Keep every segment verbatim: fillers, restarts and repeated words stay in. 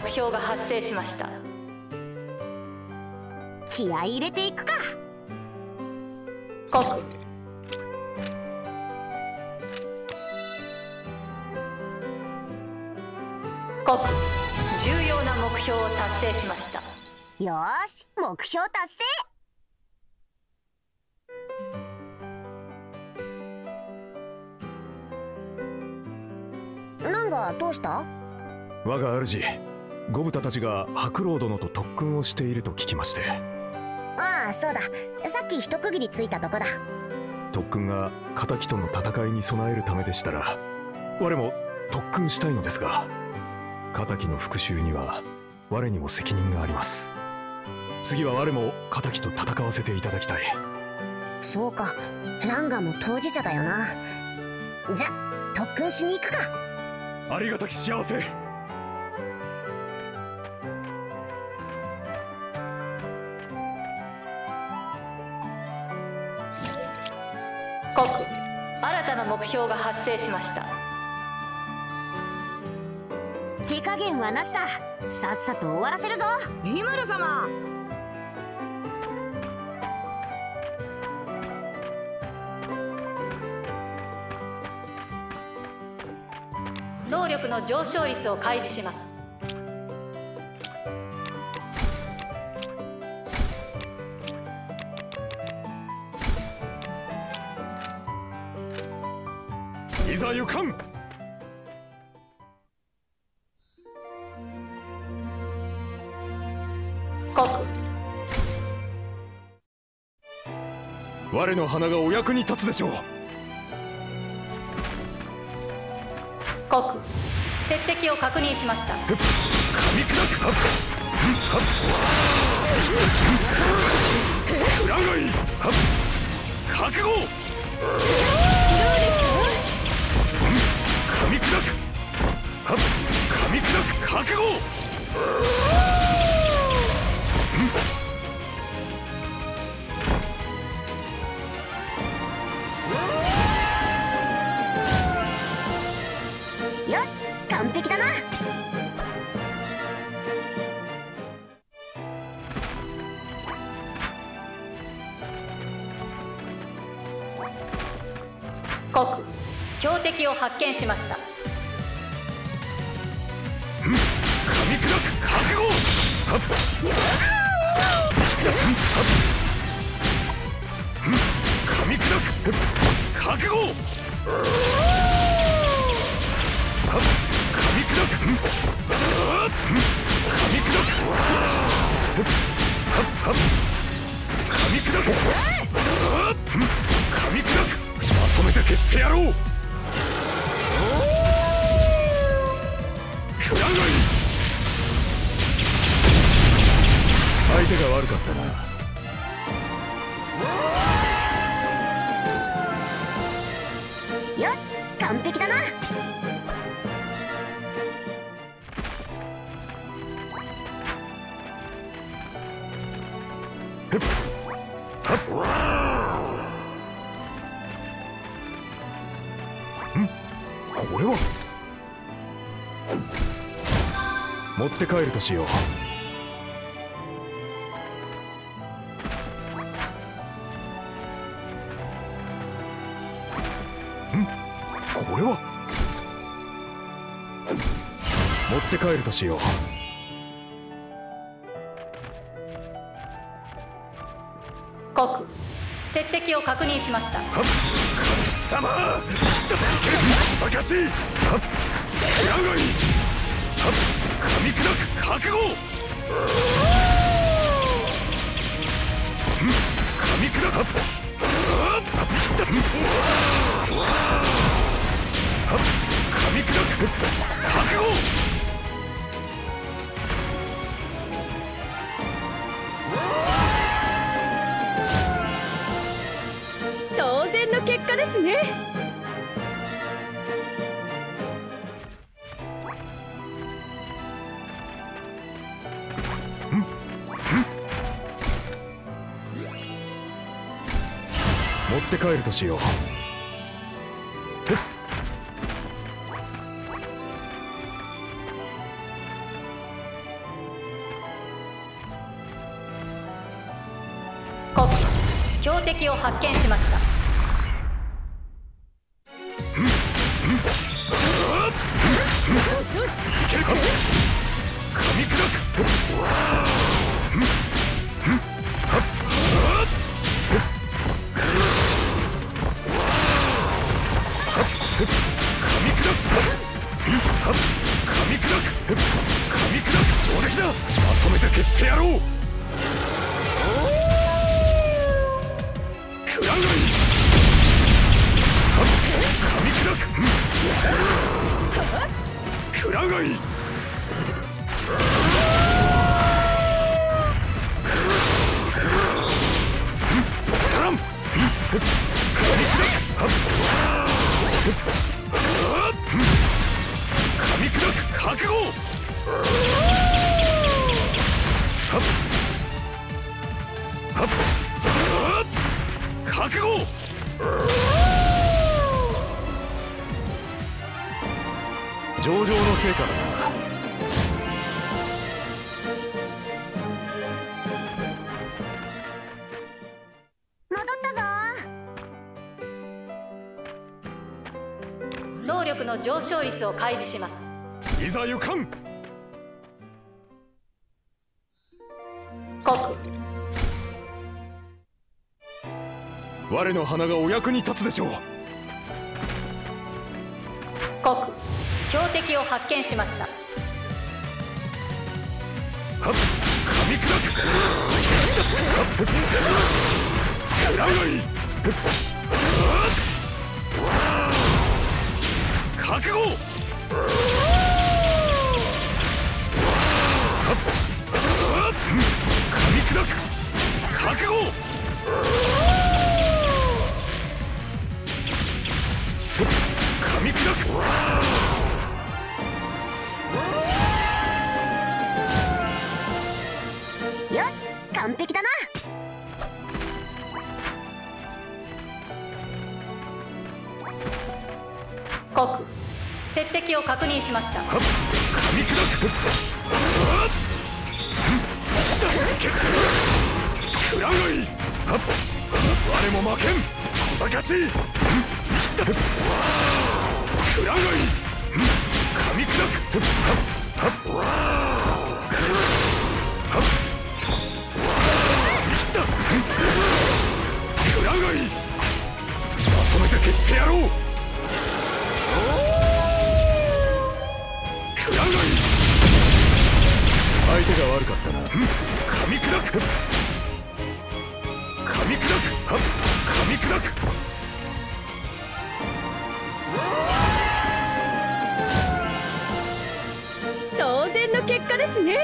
標が発生しました。 気合い入れていくか。 国国重要な目標を達成しました。 よーし、目標達成。ランガどうした？ 我が主ゴブタたちが白老殿と特訓をしていると聞きまして。 ああ、そうだ、さっき一区切りついたとこだ。 特訓が敵との戦いに備えるためでしたら我も特訓したいのですが、敵の復讐には我にも責任があります。次は我も敵と戦わせていただきたい。 そうか、ランガも当事者だよな。じゃ特訓しに行くか。 ありがたき幸せ。 国新たな目標が発生しました。 手加減はなしだ。さっさと終わらせるぞ、リムル様。 能力の上昇率を開示します。 いざ行かん。 国我の花がお役に立つでしょう。 国接敵を確認しました。 噛み砕く。くらがい覚悟。噛み砕く。噛み砕く覚悟。 よし、完璧だな。 国標的を発見しました。 噛み砕く覚悟。噛み砕く覚悟。噛み砕く。噛み砕く。噛み砕く。噛み砕く。まとめて消してやろう。くらがい。相手が悪かったな。 よし、完璧だな。 これは持って帰るとしよう。これは持って帰るとしよう。 国接敵を確認しました。 神様さかしくらがい。噛み砕く覚悟。噛み砕く。噛み砕く覚悟。 当然の結果ですね。 持って帰るとしよう。 標的を発見しました。 噛み砕く。上出来だ。まとめて消してやろう。食らうがいい。噛み砕く。食らうがいい。絡む。噛み砕く。噛み砕く。覚悟。覚悟。上々の成果だな。 戻ったぞ。 能力の上昇率を開示します。 いざ行かん。 国我の花がお役に立つでしょう。 国標的を発見しました。 はっ、噛み砕く。食らうがいい。覚悟。噛み砕く。覚悟。噛み砕く。 よし、完璧だな。 国接敵を確認しました。 噛み砕く。食らうがいい。我も負けん。小賢しい。食らうがいい。噛み砕く。食らうがいい。まとめて消してやろう。食らうがいい。相手が悪かったな。噛み砕く。噛み砕く。噛み砕く。 当然の結果ですね。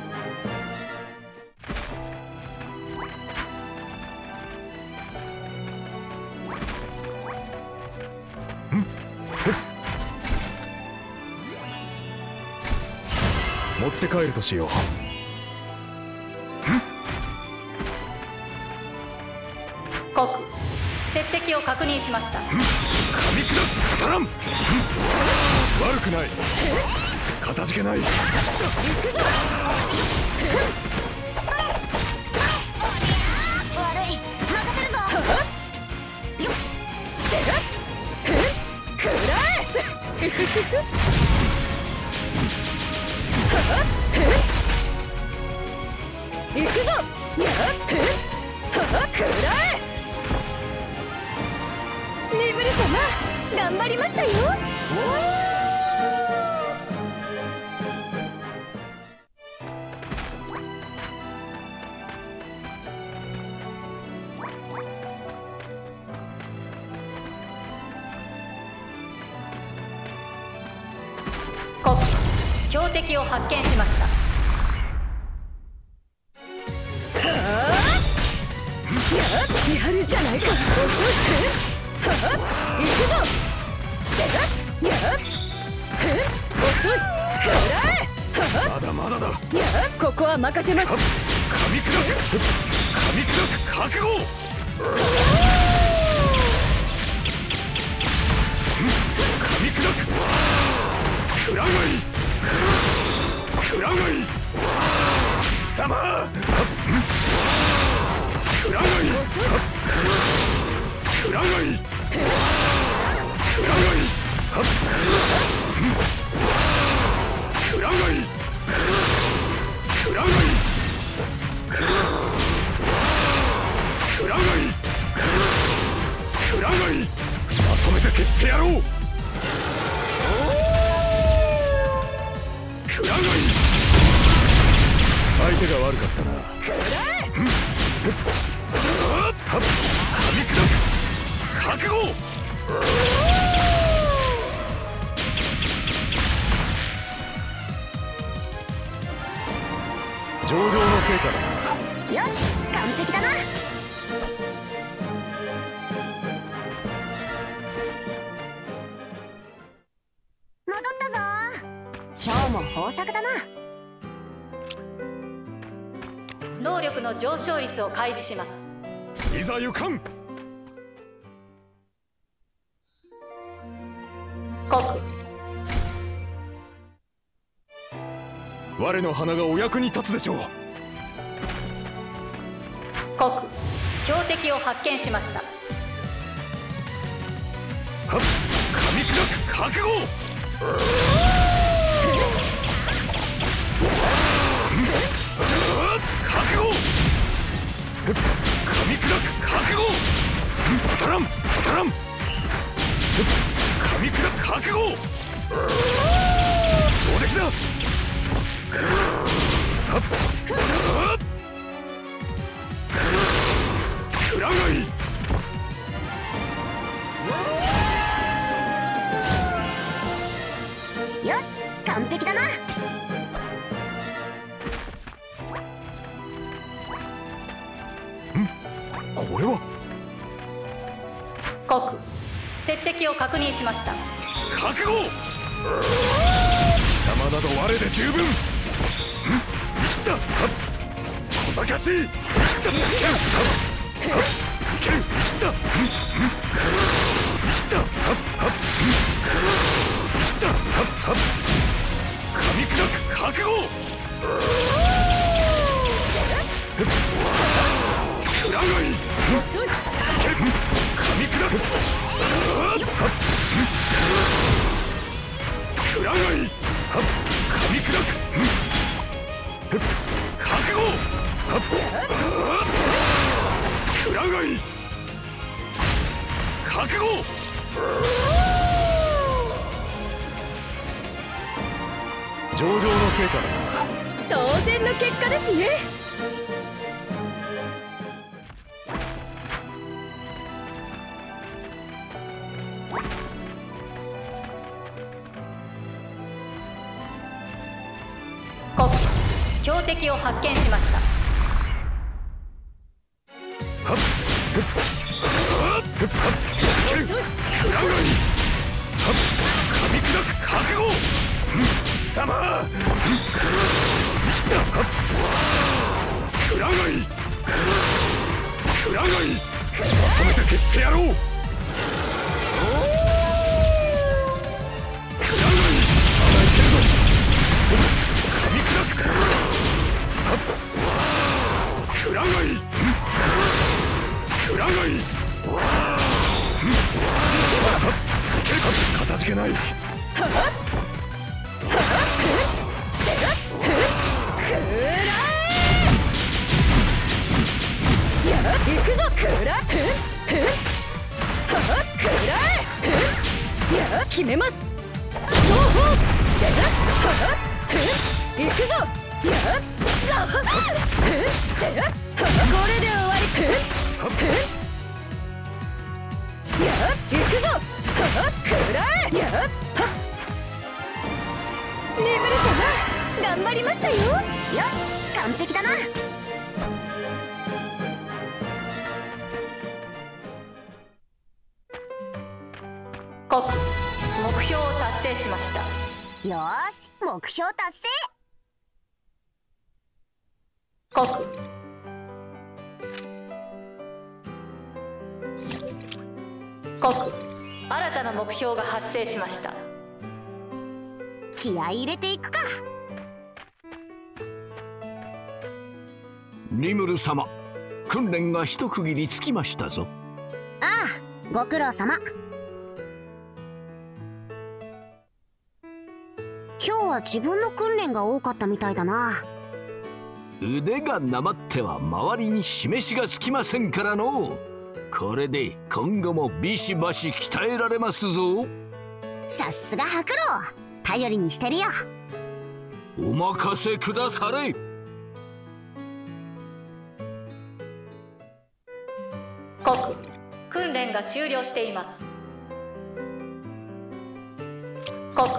持って帰るとしよう。 国接敵を確認しました。 噛み砕く。当たらん。悪くない。かたじけない。 行くぞ。悪い、任せるぞ。よっ、 くらえ。行くぞ。やっ、くらえ。身振り様、頑張りましたよ。 国標的を発見しました。 やるじゃないか。遅い。はっ、行くぞ。せがやっ、遅い。くらえ。 まだまだだ。 やっ、ここは任せます。 噛み砕く。噛み砕く。覚悟。噛み砕く。食らうがいい。食らうがいい。貴様。 くらがいくらがいくらがいくらがいくらがいくらがいくらがいまとめて消してやろう。くらがい相手が悪かったな。くらえ噛み砕く覚悟。上々の成果だな。 よし、完璧だな。戻ったぞ。今日も豊作だな。 能力の上昇率を開示します。 いざ行かん。 国我の花がお役に立つでしょう。 国標的を発見しました。 はっ噛み砕く覚悟。覚悟。噛み砕く覚悟。当たらん当たらん。噛み砕く覚悟。上出来だ。くらがいよし、完璧だな。 これは国接敵を確認しました。 覚悟。貴様など我で十分。生きた小賢しい。生きたいける生きた生きた生きた噛み砕く覚悟。くらがい噛み砕くくらがい噛み砕く覚悟。くらがい覚悟。上々の成果だな。 当然の結果ですね。 国標的を発見しました。 くらがい噛み砕く覚悟。貴様生きた。くらがいくらがいまとめて消してやろう。くらがい甘いけるぞ。噛み砕くくらがいくらがいかたじけない。 行くぞ。くらえくらえや決めます。行くぞ。やこれで終わり。や行くぞ。くらえや眠るかな。頑張りましたよ。よし、 完璧だな。 国目標を達成しました。 よーし、目標達成。 国国新たな目標が発生しました。 気合い入れていくか。 リムル様、 訓練が一区切りつきましたぞ。 ああ、ご苦労様。今日は自分の訓練が多かったみたいだな。 腕がなまっては周りに示しがつきませんからの。これで今後もビシバシ鍛えられますぞ。 さすが白老、頼りにしてるよ。 お任せくだされ。 国訓練が終了しています。国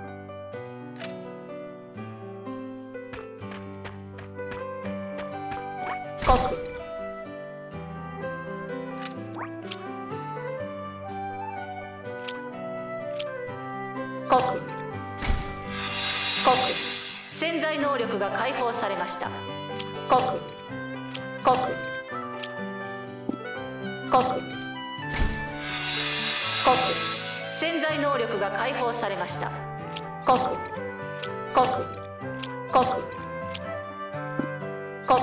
国国国潜在能力が解放されました。国国国国潜在能力が解放されました。国国国国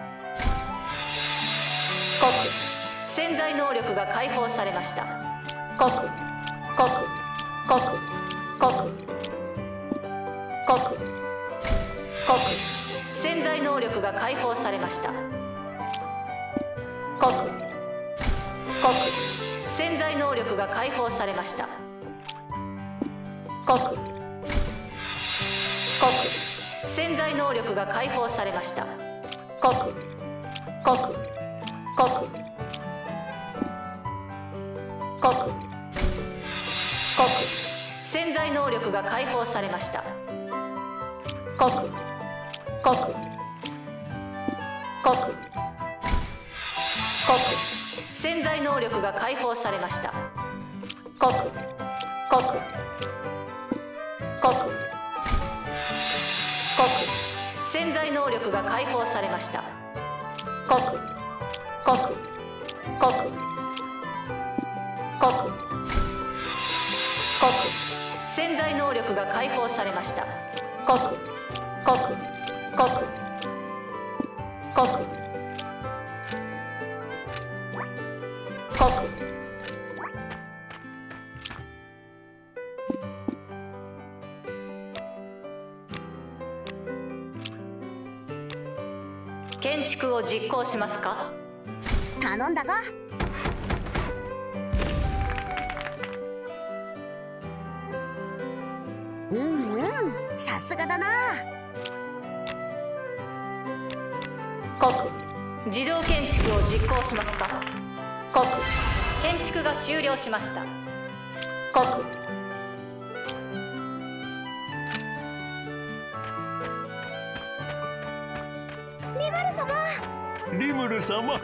国潜在能力が解放されました。国国国国国国潜在能力が解放されました。国国潜在能力が解放されました。国国潜在能力が解放されました。国国国国国潜在能力が解放されました。国国国国潜在能力が解放されました。国国国国潜在能力が解放されました。国国国国国潜在能力が解放されました。国国国国国建築を実行しますか？ 頼んだぞ。うんうん、さすがだな。 国自動建築を実行しますか？国建築が終了しました。国リムル様。 リムル様。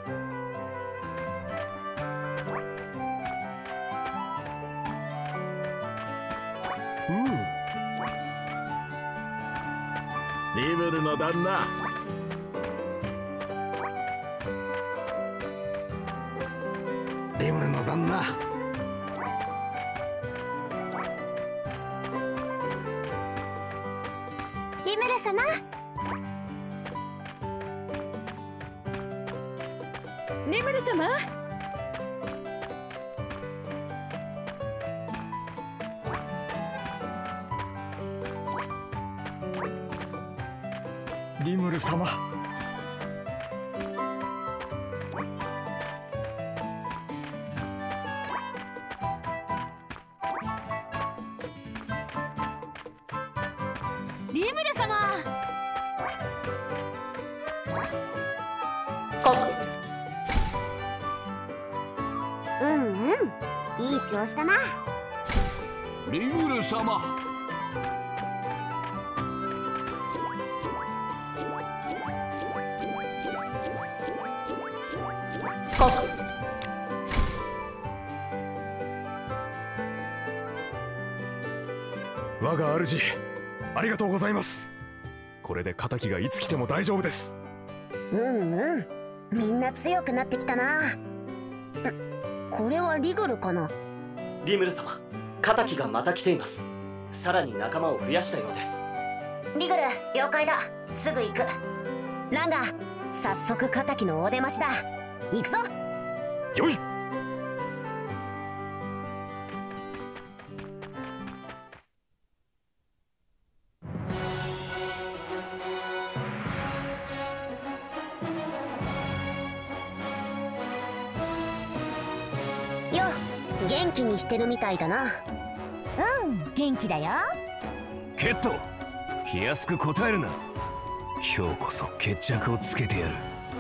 リムルの旦那。リムルの旦那。 リムル様。 リムル様。 リムル様。 リムル様。 国うんうん、いい調子だな。 リムル様。 国我が主、ありがとうございます。これで仇がいつ来ても大丈夫です。 うんうん、みんな強くなってきたな。これはリグルかな。 リムル様、仇がまた来ています。さらに仲間を増やしたようです。 リグル、了解だ。すぐ行く。ランガ、 早速敵のお出ましだ。行くぞ。 よい。 よ、元気にしてるみたいだな。うん、元気だよ。 ケット、気安く答えるな。今日こそ決着をつけてやる。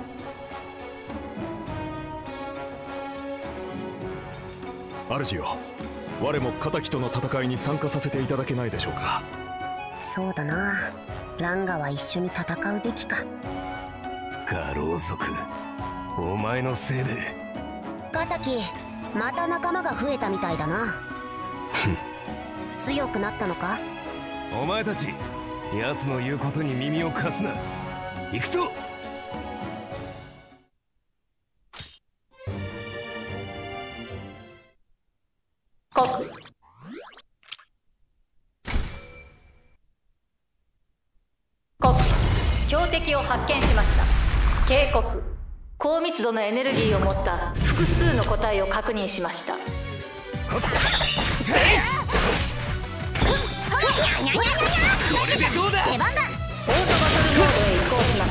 主よ、我も敵との戦いに参加させていただけないでしょうか。 そうだな、ランガは一緒に戦うべきか。 ガロウ族、お前のせいで。 敵、また仲間が増えたみたいだな。強くなったのか。 お前たち、奴の言うことに耳を貸すな。行くぞ。 国国標的を発見しました。警告、高密度のエネルギーを持った複数の個体を確認しました。 これでどうだ。出番だ。 オートバトルモードへ移行します。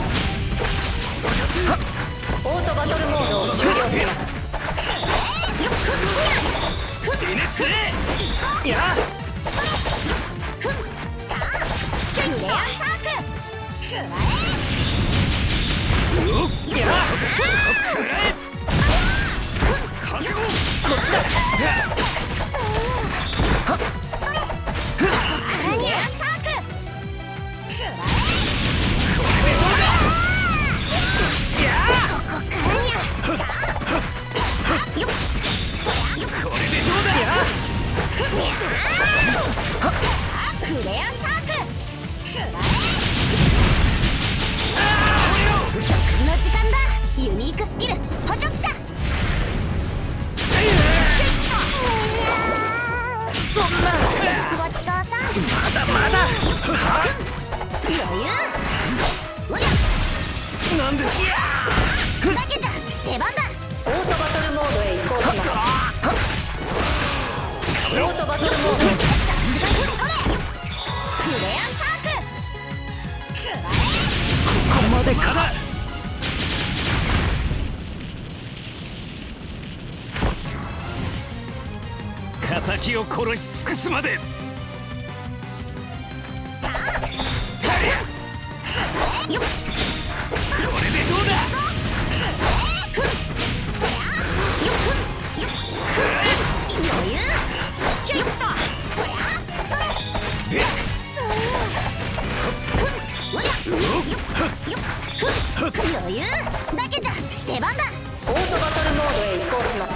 オートバトルモードを終了します。 死ね死ね。や敵を殺し尽くすまで。 余裕だけじゃ出番だ。 オートバトルモードへ移行します。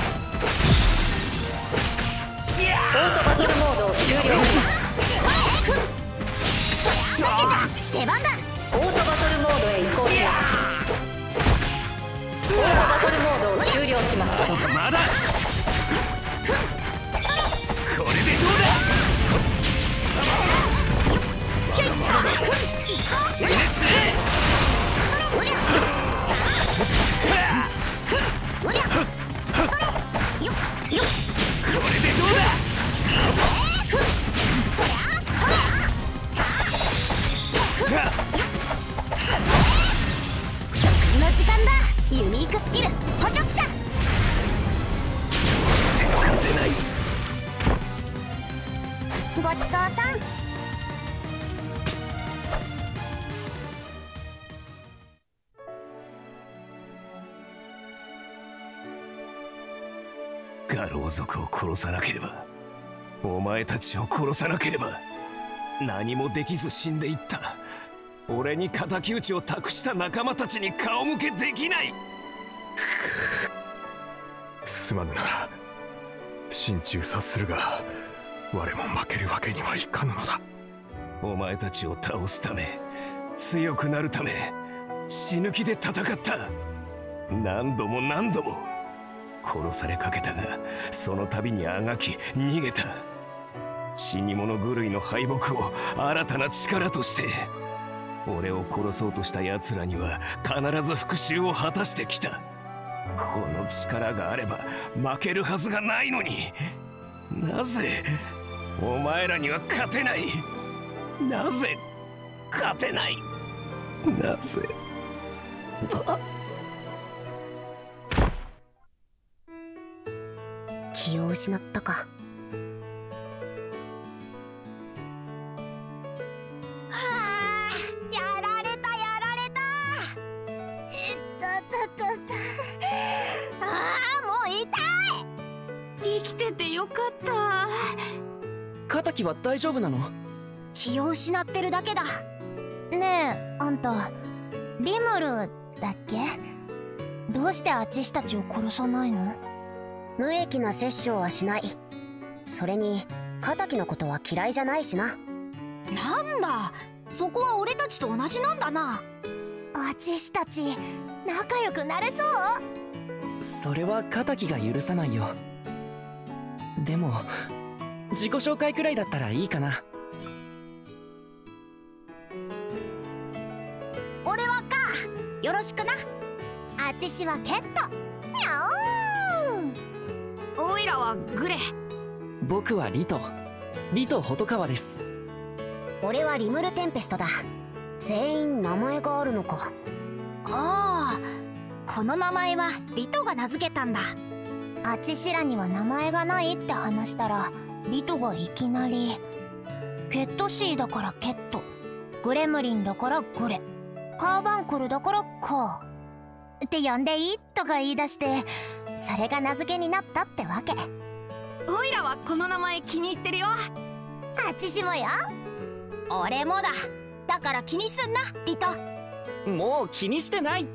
オートバトルモードを終了します。 だけじゃ出番だ。 オートバトルモードへ移行します。オートバトルモードを終了します。 まだこれでどうだ。死ね死ね。これでどうだ。 食事の時間だ。ユニークスキル捕食者。 どうして勝てない。 ごちそうさん。 ガロウ族を殺さなければ、お前たちを殺さなければ、何もできず死んでいった俺に敵討ちを託した仲間たちに顔向けできない。すまぬな、心中察するが我も負けるわけにはいかぬのだ。お前たちを倒すため、強くなるため、死ぬ気で戦った。何度も何度も殺されかけたが、その度にあがき逃げた。死に物狂いの敗北を新たな力として。 俺を殺そうとした奴らには必ず復讐を果たしてきた。この力があれば負けるはずがないのに、なぜお前らには勝てない。なぜ勝てない。なぜ。 気を失ったか。 よかった。 仇は大丈夫なの？ 気を失ってるだけだ。ねえあんた、リムルだっけ？どうしてアチシたちを殺さないの？無益な殺生はしない。それに仇のことは嫌いじゃないしな。 なんだ、そこは俺たちと同じなんだな。 アチシたち仲良くなれそう？ それは仇が許さないよ。でも自己紹介くらいだったらいいかな。 俺はカー、よろしくな。あちしはケット、にゃおーん。 おいらはグレ。 僕はリト、リト細川です。 俺はリムルテンペストだ。全員名前があるのか。 ああ、この名前はリトが名付けたんだ。 あちしらには名前がないって話したら、リトがいきなりケットシーだからケット、グレムリンだからグレ、カーバンクルだからカーって呼んでいいとか言い出して、それが名付けになったってわけ。 おいらはこの名前気に入ってるよ。 あちしもよ。 俺もだ。だから気にすんなリト。 もう気にしてないって。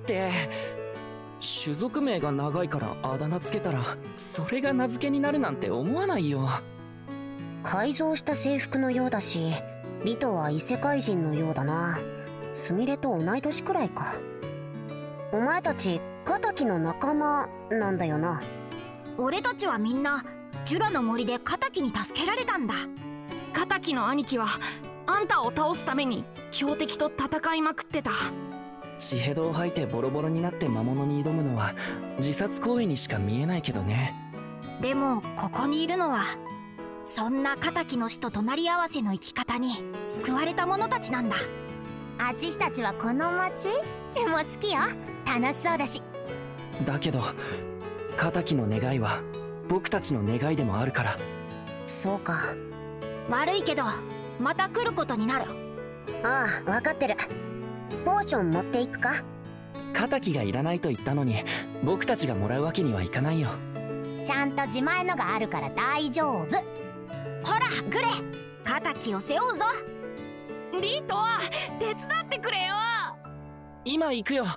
種族名が長いからあだ名つけたらそれが名付けになるなんて思わないよ。 改造した制服のようだし、リトは異世界人のようだな。スミレと同い年くらいか。お前たち仇の仲間なんだよな。 俺たちはみんなジュラの森で仇に助けられたんだ。仇の兄貴はあんたを倒すために強敵と戦いまくってた。 血ヘドを吐いてボロボロになって魔物に挑むのは自殺行為にしか見えないけどね。 でもここにいるのはそんな仇の死と隣り合わせの生き方に救われた者たちなんだ。 あちしたちはこの町も好きよ。楽しそうだし。 だけど仇の願いは僕たちの願いでもあるから。 そうか。 悪いけどまた来ることになる。 ああ、分かってる。ポーション持っていくか？ 仇がいらないと言ったのに僕たちがもらうわけにはいかないよ。 ちゃんと自前のがあるから大丈夫。 ほらグレ、仇を背負うぞ。リトは手伝ってくれよ。 今行くよ。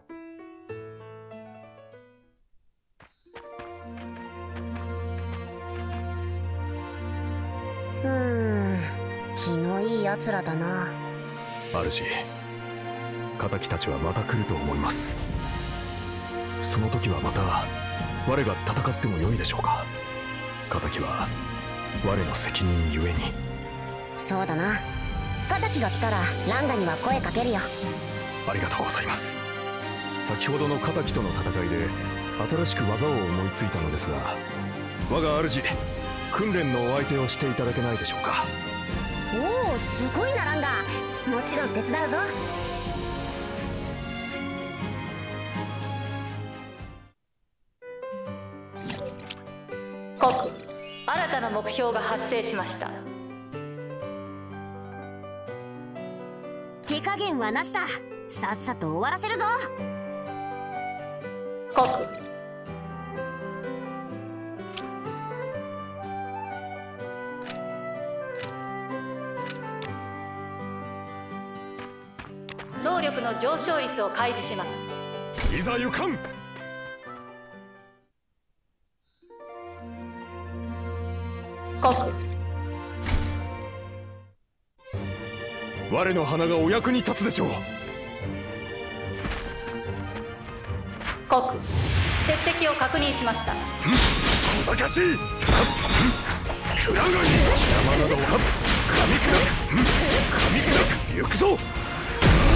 うーん、気のいいやつらだな。 主、仇たちはまた来ると思います。その時はまた我が戦ってもよいでしょうか。仇は我の責任ゆえに。 そうだな。仇が来たらランガには声かけるよ。 ありがとうございます。先ほどの仇との戦いで新しく技を思いついたのですが、我が主、訓練のお相手をしていただけないでしょうか。 おお、すごいなランガ。もちろん手伝うぞ。 国、新たな目標が発生しました。 手加減はなしだ。さっさと終わらせるぞ。 国、能力の上昇率を開示します。 いざ行かん。 国、 我の花がお役に立つでしょう。 国、接敵を確認しました。 小賢しい。食らうがいい。貴様などは噛み砕く。噛み砕く。行くぞ。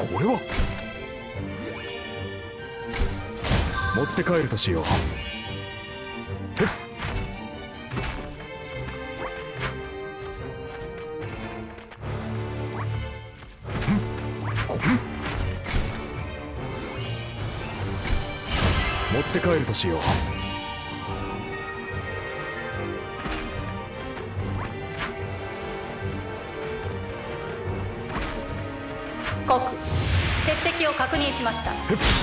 これは持って帰るとしよう。へっ持って帰るとしよう。 国接敵を確認しました。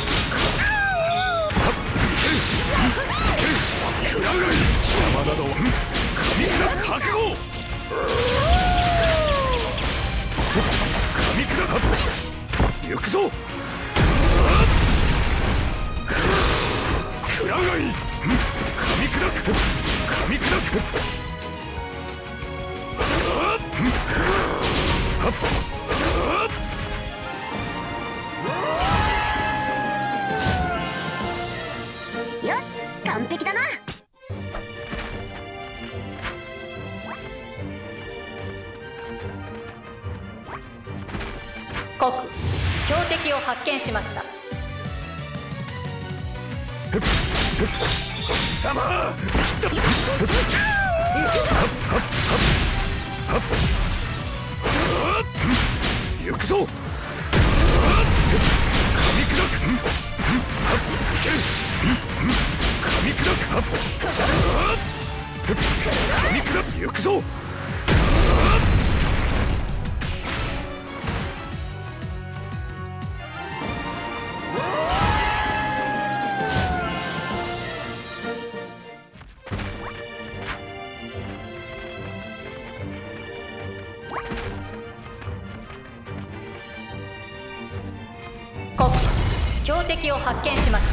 クラガイ邪魔など神砕覚悟。神砕行くぞ。クラガイ神砕く神砕く。 よし、完璧だな。 国標的を発見しました。 貴様行くぞ。神砕く神砕く神砕く行くぞ。 国標的を発見しました。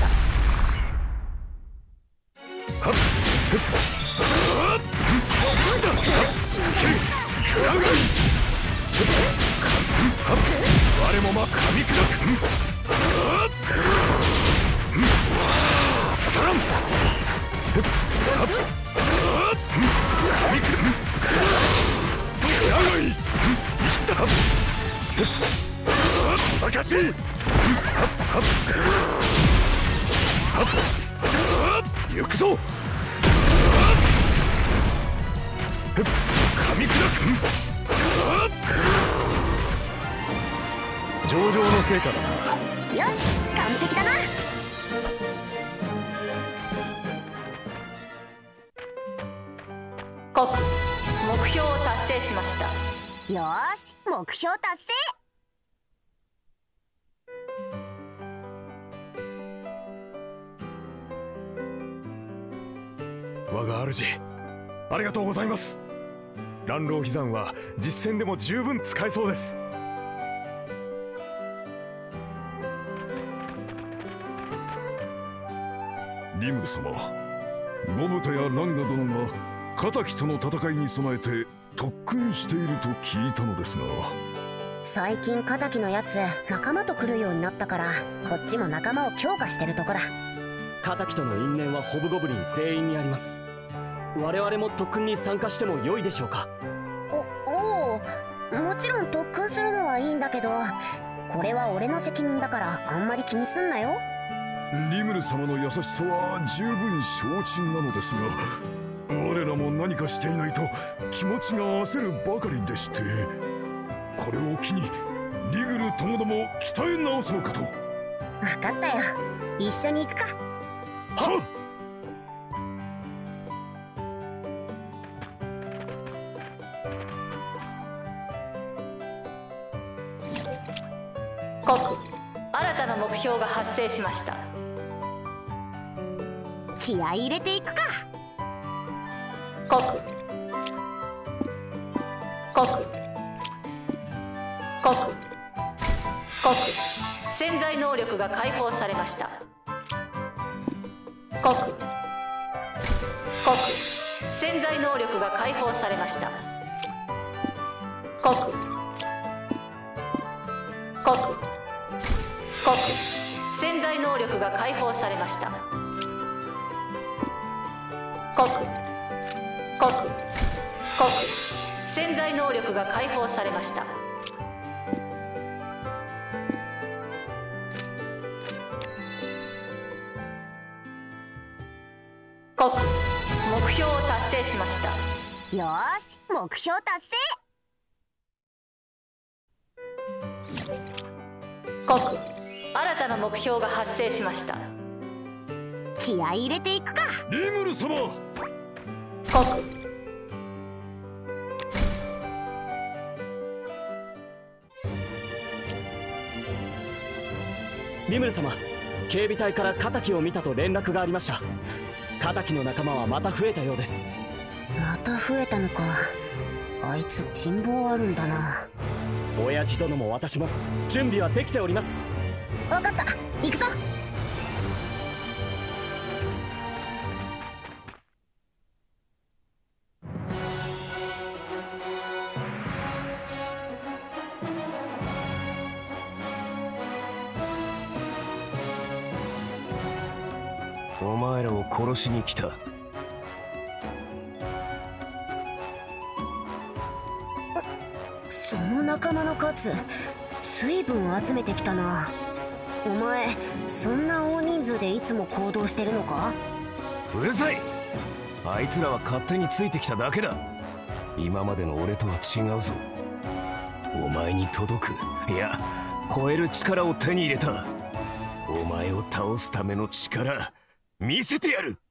我もま神砕くさかし行くぞ。神砕く上々の成果だな。 よし、完璧だな。 国目標を達成しました。 よーし、目標達成。 我が主ありがとうございます。乱狼飛山は実戦でも十分使えそうです。 リムル様、ゴブタやランガ殿が敵との戦いに備えて特訓していると聞いたのですが。 最近敵のやつ仲間と来るようになったから、こっちも仲間を強化してるとこだ。 敵との因縁はホブゴブリン全員にあります。我々も特訓に参加しても良いでしょうか。 おおう、もちろん特訓するのはいいんだけど、これは俺の責任だからあんまり気にすんなよ。 リムル様の優しさは十分承知なのですが、我らも何かしていないと気持ちが焦るばかりでして、これを機にリグルともども鍛え直そうかと。 分かったよ、一緒に行くか。 はっ。 国新たな目標が発生しました。 気合い入れていくか。 国国国国潜在能力が解放されました。国国潜在能力が解放されました。国国国潜在能力が解放されました。国国国潜在能力が解放されました。 成しました。 よーし、目標達成。 国、新たな目標が発生しました。 気合い入れていくか。 リムル様。 国、 リムル様、警備隊から敵を見たと連絡がありました。敵の仲間はまた増えたようです。 また増えたのか。あいつ人望あるんだな。 親父殿も私も準備はできております。 分かった、行くぞ。 お前らを殺しに来た。 その仲間の数、随分集めてきたな。お前、そんな大人数でいつも行動してるのか？ うるさい。あいつらは勝手についてきただけだ。今までの俺とは違うぞ。お前に届く、いや超える力を手に入れた。お前を倒すための力見せてやる。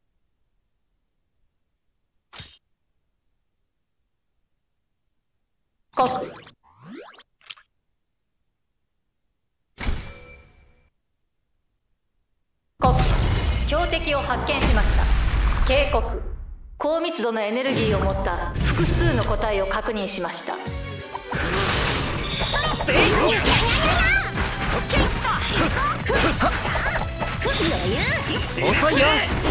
国、国、標的を発見しました。警告、高密度のエネルギーを持った複数の個体を確認しました。 遅いよ。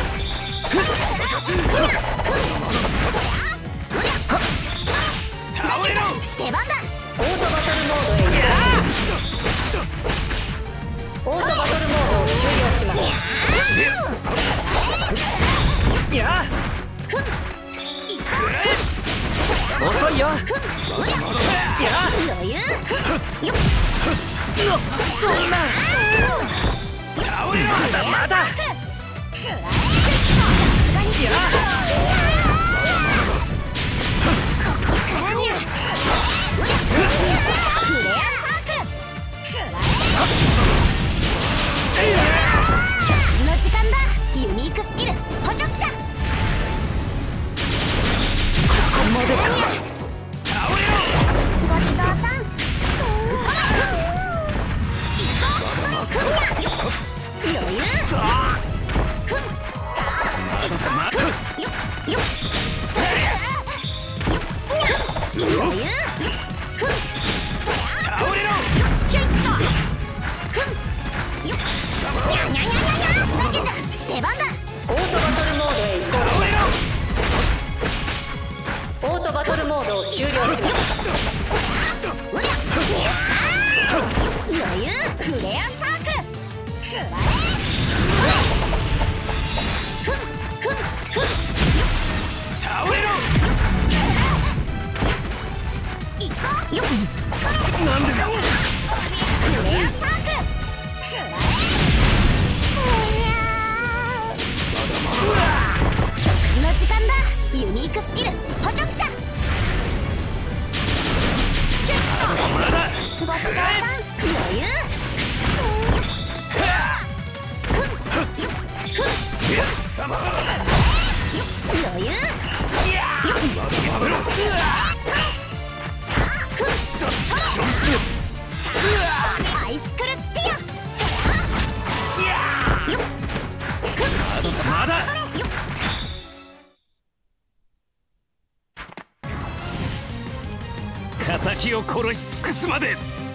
出番だ。 オートバトルモードへ移動します。オートバトルモードを終了します。 や遅いよ。や余裕。 そんなまだまだ。 ユニークスキル捕食者。ここまでか。 ごちそうさん。余裕。余裕。出番だ。 オートバトルモードへ移行します。オートバトルモードを終了します。 余裕。フレアサークル。行くぞ。なんでだ。フレアサークル。食事の時間だ。ユニークスキル捕食者。ごちそうさん。余裕。余裕。アイシクルスピア。まだ敵を殺し尽くすまで。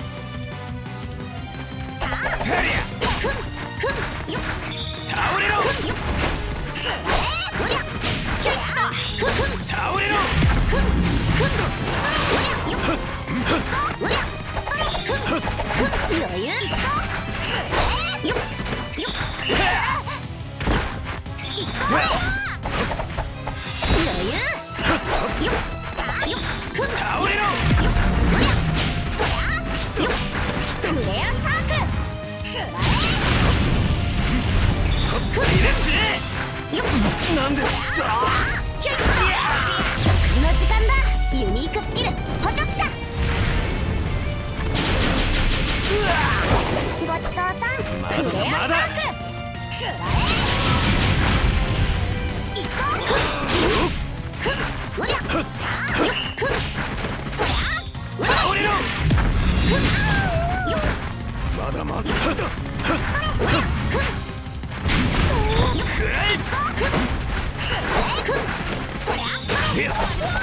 倒れろ。倒れろ。 余裕。 倒れろ。 フレアサークル。 なんでさあ。 ユニークスキル捕食者。ごちそうさん。クレアサークル。くらえ。いくぞ。うりゃ。たよ。そりゃ。うりゃ。 まだまだ。 それ。うりゃ。くらえ。いくぞ。そりゃ。それ。よ。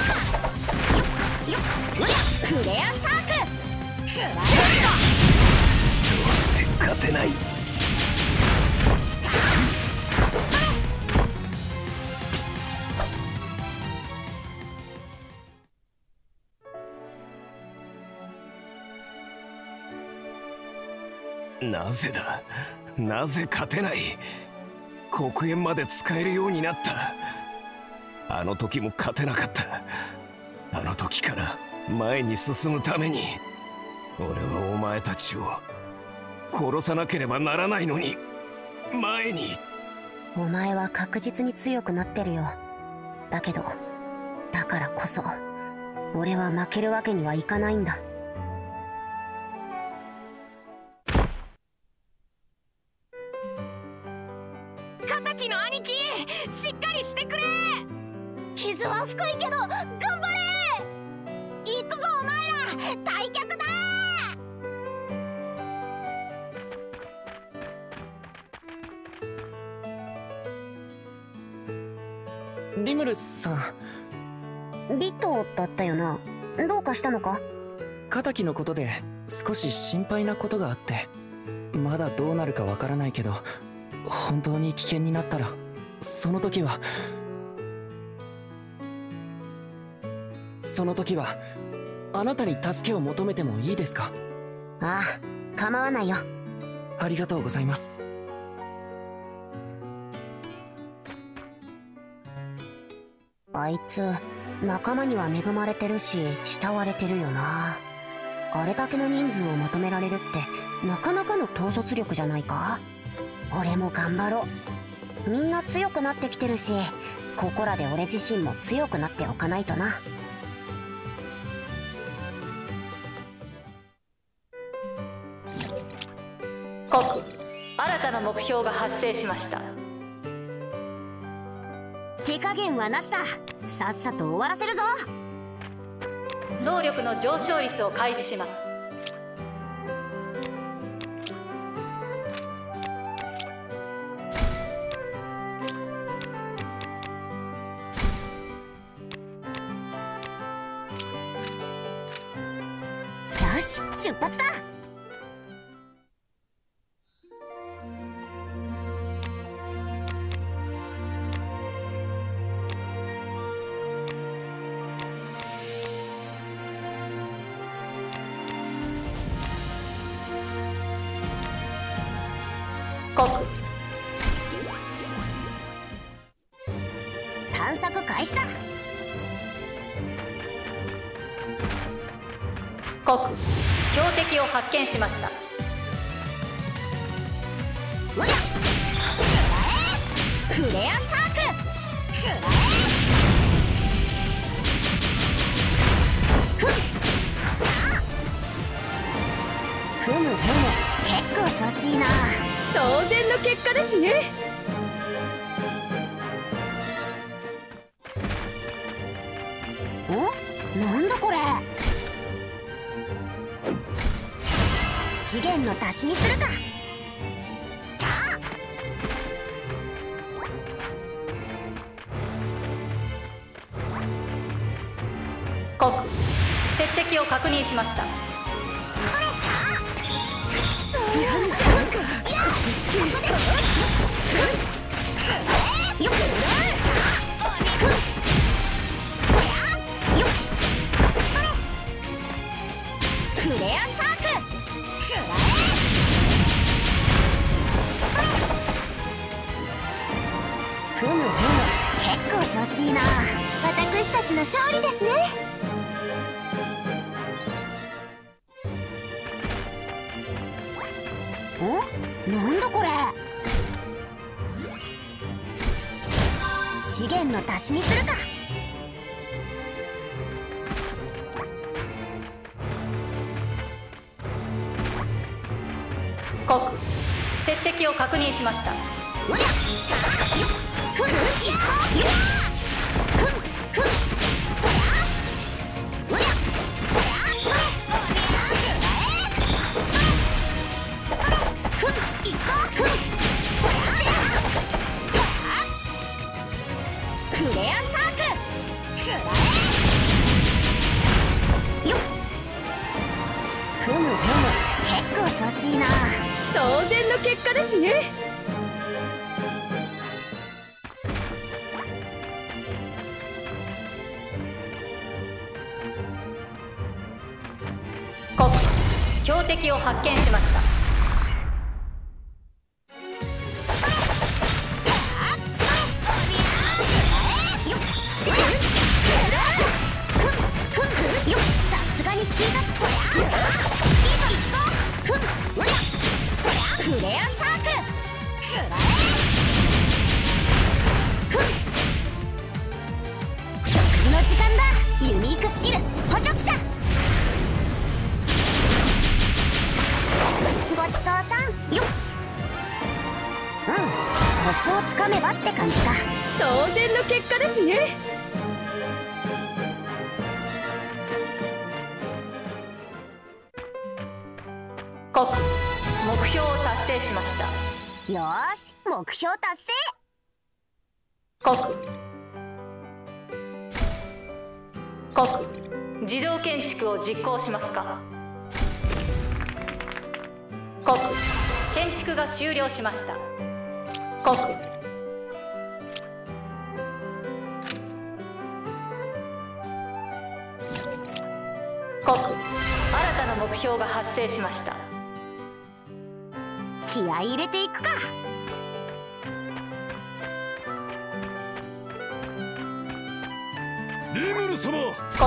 うりゃ。クレアサークル。くらえ。 どうして勝てない。なぜだ、なぜ勝てない。黒煙まで使えるようになった。あの時も勝てなかった。あの時から前に進むために俺はお前たちを殺さなければならないのに、前に。 お前は確実に強くなってるよ。だけどだからこそ俺は負けるわけにはいかないんだ。 敵の兄貴、しっかりしてくれ。 傷は深いけど頑張れ。行くぞお前ら、退却だ。 リムルさん。リトだったよな。どうかしたのか。 敵のことで少し心配なことがあって、まだどうなるかわからないけど、本当に危険になったらその時はその時はあなたに助けを求めてもいいですか。 ああ、構わないよ。 ありがとうございます。 あいつ仲間には恵まれてるし慕われてるよな。あれだけの人数をまとめられるってなかなかの統率力じゃないか。俺も頑張ろう。みんな強くなってきてるし、ここらで俺自身も強くなっておかないとな。 国、新たな目標が発生しました。 手加減はなしだ。さっさと終わらせるぞ。 能力の上昇率を開示します。 よし、出発だ。 国、 探索開始だ。 国、標的を発見しました。 うりゃ、くらえ。クレアサークル。くらえ。ふん。ふむふむ、結構調子いいな。 当然の結果ですね。 お、なんだこれ。資源の足しにするか。たあ。 国、接敵を確認しました。 それたあ。くそー。 やるじゃないか。意識に。 よっ。クレアサークル。くらえ。ふむふむ、結構調子いいな。私たちの勝利ですね。お、なんだこれ。資源の足しにするか。 国接敵を確認しました。 クレアサークルふむふむ、結構調子いいな。 当然の結果ですね。 国標的を発見しました。 をつかめばって感じか。 当然の結果ですね。 国目標を達成しました。 よーし、目標達成。 国国自動建築を実行しますか。国建築が終了しました。国国新たな目標が発生しました。 気合い入れていくか。 リムル様。 国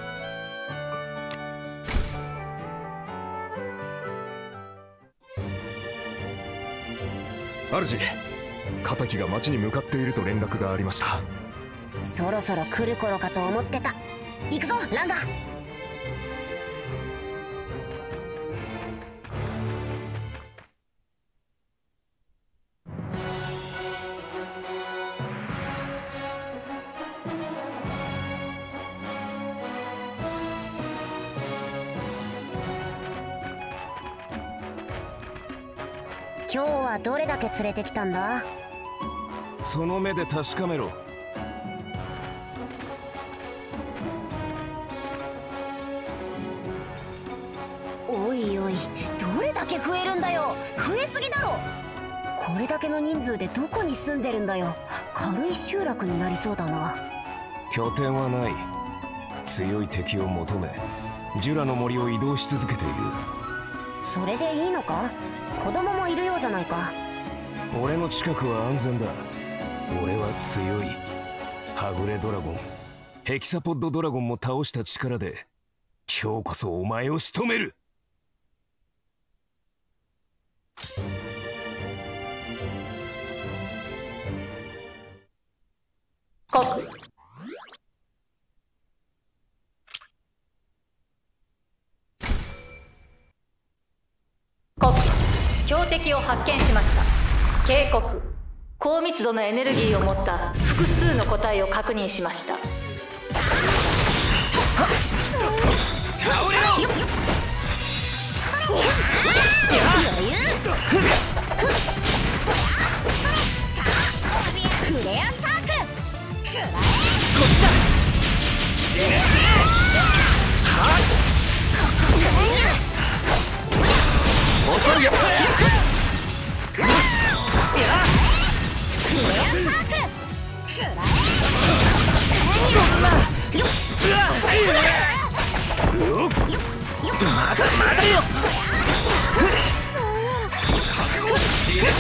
主、敵が町に向かっていると連絡がありました。 そろそろ来る頃かと思ってた。行くぞランガ。今日はどれだけ連れてきたんだ。 その目で確かめろ。 おいおい、どれだけ増えるんだよ。増えすぎだろ。これだけの人数でどこに住んでるんだよ。軽い集落になりそうだな。 拠点はない。強い敵を求めジュラの森を移動し続けている。 それでいいのか。子供もいるようじゃないか。 俺の近くは安全だ。俺は強い。はぐれドラゴン、ヘキサポッドドラゴンも倒した力で今日こそお前を仕留める。 国国標的を発見しました。警告、高密度のエネルギーを持った複数の個体を確認しました。 倒れろ。 余裕。クレアサークル。こっちだ。 死ね死ね。はっ。遅いよ。 クレアサークル。 そんな。まだまだよ。覚悟死ね。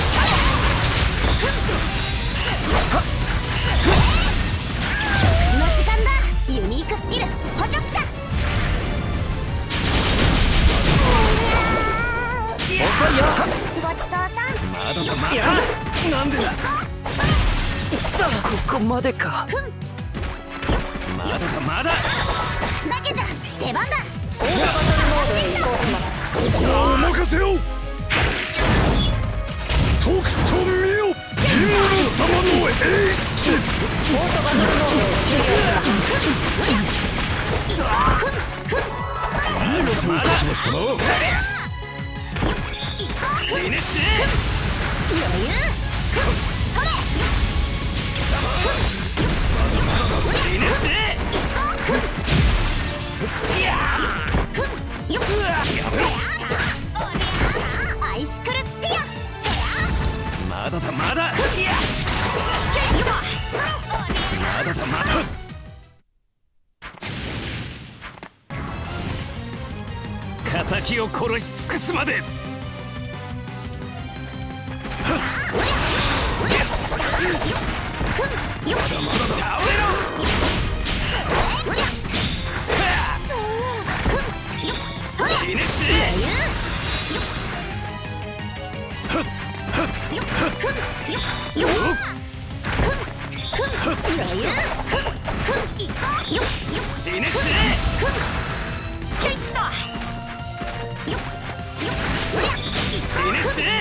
食事の時間だ。ユニークスキル捕食者。 遅いよ。 ごちそうさん。 まだだまだ。なんでだ。 さあここまでか。 まだだまだ。 だけじゃ出番だ。 オートバトルモードへ移行します。 さあお任せを。 と見よ、リムル様の英知。 オートバトルモードを終了します。 いいのそういたしましたな。 死ね死ね。 余裕それ死ね死ね。いやよっアイシクルスピア。 まだだまだ。よしまだだまだ。敵を殺し尽くすまで。倒れろ。死ね死ね。死ね死ね。死ね死ね。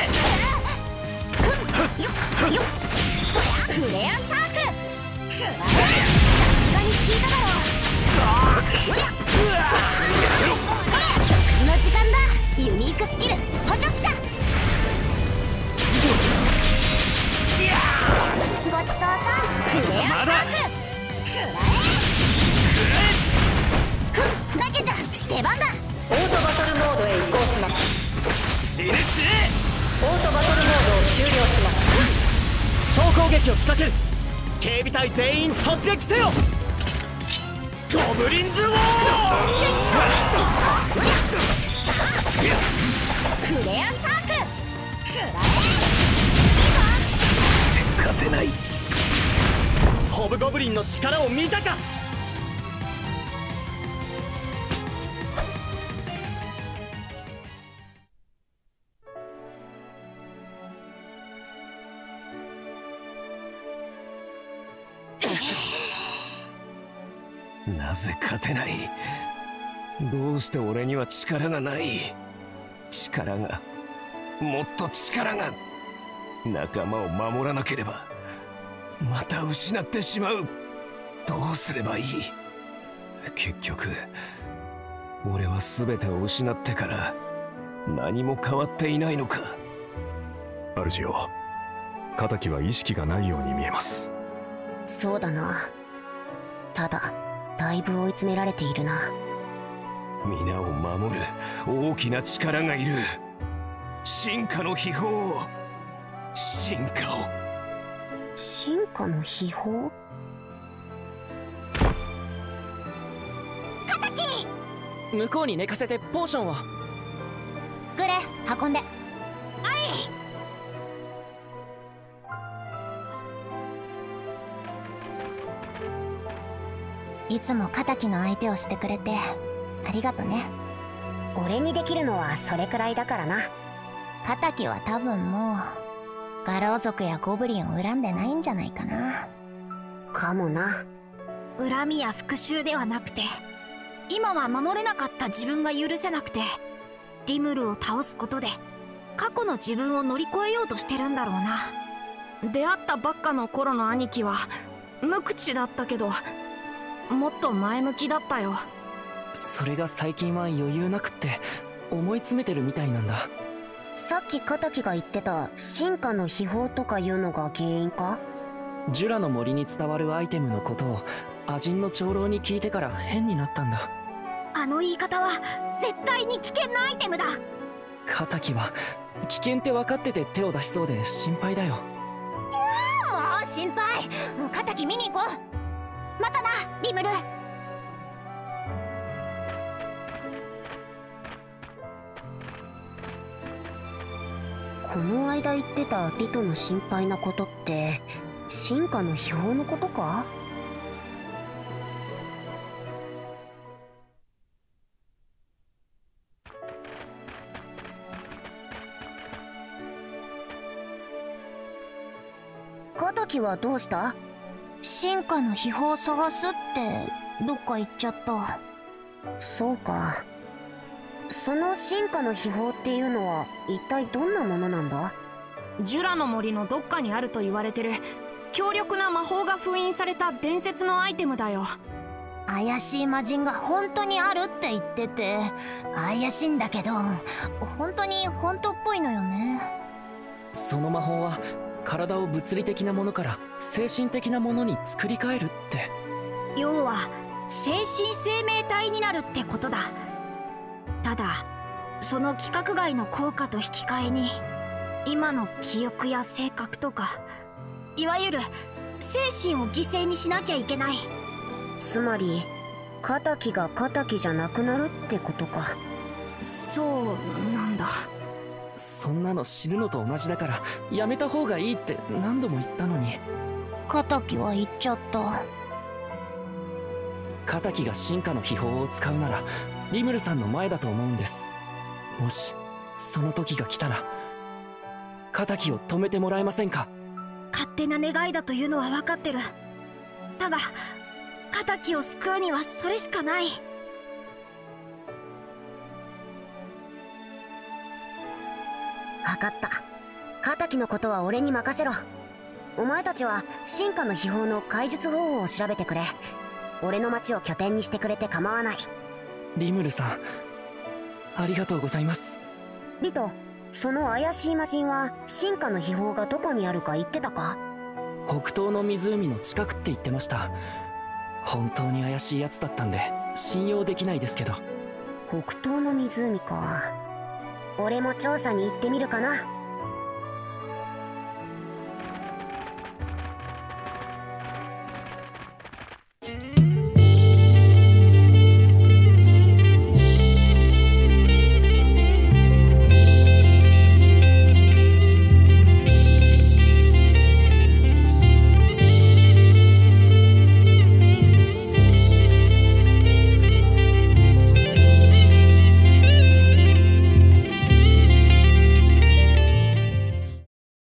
フレアサークル。さすがに聞いただろう。食事の時間だ。ユニークスキル捕食者。ごちそうさん。フレアサークル。だけじゃ出番だ。 オートバトルモードへ移行します。 死ね死ね。 オートバトルモードを終了します。 総攻撃を仕掛ける。警備隊全員突撃せよ。ゴブリンズウォー。 フレアサークル。 して勝てない。 ホブゴブリンの力を見たか。 なぜ勝てない。どうして俺には力がない。力がもっと力が。仲間を守らなければまた失ってしまう。どうすればいい。結局俺は全てを失ってから何も変わっていないのか。 主よ、敵は意識がないように見えます。 そうだな。ただだいぶ追い詰められているな。 皆を守る大きな力がいる。進化の秘宝を。進化を。 進化の秘宝。敵。 向こうに寝かせてポーションを。 グレ運んで。いつも敵の相手をしてくれてありがとね。俺にできるのはそれくらいだからな。敵は多分もうガロウ族やゴブリンを恨んでないんじゃないかな。かもな。 恨みや復讐ではなくて、今は守れなかった自分が許せなくて、リムルを倒すことで過去の自分を乗り越えようとしてるんだろうな。出会ったばっかの頃の兄貴は無口だったけど、もっと前向きだったよ。 それが最近は余裕なくって思い詰めてるみたいなんだ。 さっき敵が言ってた進化の秘宝とかいうのが原因か。 ジュラの森に伝わるアイテムのことをアジンの長老に聞いてから変になったんだ。 あの言い方は絶対に危険なアイテムだ。 敵は危険って分かってて手を出しそうで心配だよ。 もう心配。敵見に行こう。またなリムル。この間言ってたリトの心配なことって進化の秘宝のことか。敵はどうした？進化の秘宝を探すってどっか行っちゃった。そうか。その進化の秘宝っていうのは一体どんなものなんだ？ ジュラの森のどっかにあると言われてる強力な魔法が封印された伝説のアイテムだよ。 怪しい魔人が本当にあるって言ってて怪しいんだけど、本当に本当っぽいのよね。 その魔法は体を物理的なものから精神的なものに作り変えるって。 要は精神生命体になるってことだ。ただその規格外の効果と引き換えに今の記憶や性格とか、いわゆる精神を犠牲にしなきゃいけない。 つまり敵が敵じゃなくなるってことか。 そうなんだ。 そんなの死ぬのと同じだからやめた方がいいって何度も言ったのに。 敵は言っちゃった。 敵が進化の秘宝を使うならリムルさんの前だと思うんです。もしその時が来たら敵を止めてもらえませんか。 勝手な願いだというのは分かってる。だが敵を救うにはそれしかない。 分かった。敵のことは俺に任せろ。お前たちは進化の秘宝の解術方法を調べてくれ。俺の町を拠点にしてくれて構わない。 リムルさん、ありがとうございます。 リト、その怪しい魔人は進化の秘宝がどこにあるか言ってたか？ 北東の湖の近くって言ってました。本当に怪しいやつだったんで信用できないですけど。 北東の湖か。俺も調査に行ってみるかな。